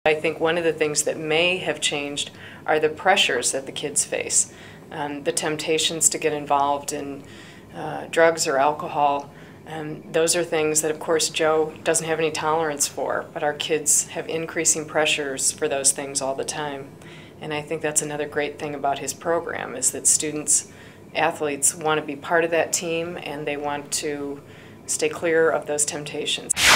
I think one of the things that may have changed are the pressures that the kids face, the temptations to get involved in drugs or alcohol. Those are things that, of course, Joe doesn't have any tolerance for, but our kids have increasing pressures for those things all the time. And I think that's another great thing about his program, is that students, athletes, want to be part of that team and they want to stay clear of those temptations.